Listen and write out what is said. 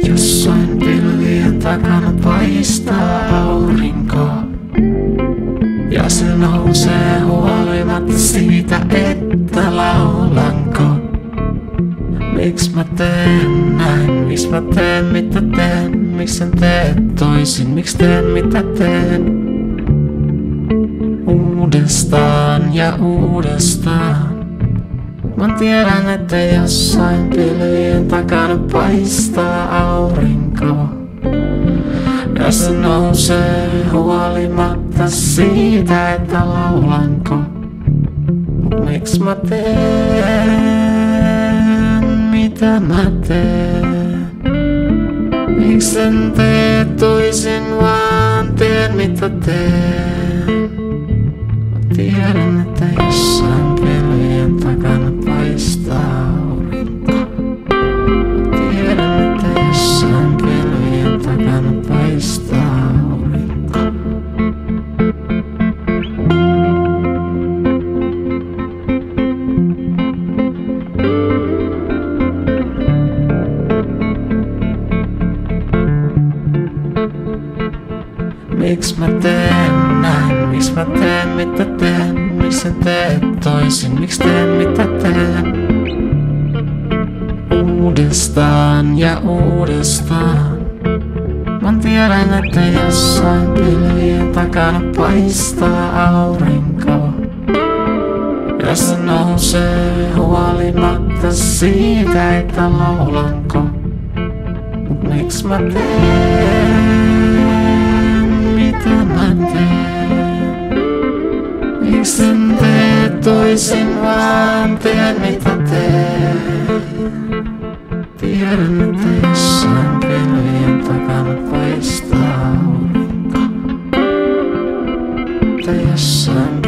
Jossain pilvien takana paistaa aurinko. Ja se nousee huolimatta siitä, että laulanko. Miks mä teen näin? Miks mä teen mitä teen? Miks en tee toisin? Miks teen mitä teen? Uudestaan ja uudestaan. Mä tiedän, että jossain pilvien takana paistaa aurinko. Ja se nousee huolimatta siitä, että laulanko. Miks mä teen mitä mä teen? Miks en tee toisin, vaan teen mitä teen? Mä tiedän, että jossain pilvien takana paistaa aurinko. Mä tiedän, että jossain pilvien takana paistaa aurinko. Miks mä teen näin? Miks mä teen mitä teen? Miks en tee toisin? Miks teen mitä teen? Uudestaan ja uudestaan. Mä tiedän, että jossain pilvien takana paistaa aurinko. Ja se nousee huolimatta siitä, että laulanko. Mut miks mä teen mitä mä teen? Miks en tee toisin, vaan teen mitä teen? Tiedän, että jossain pilvien takana paistaa aurinko. Että jossain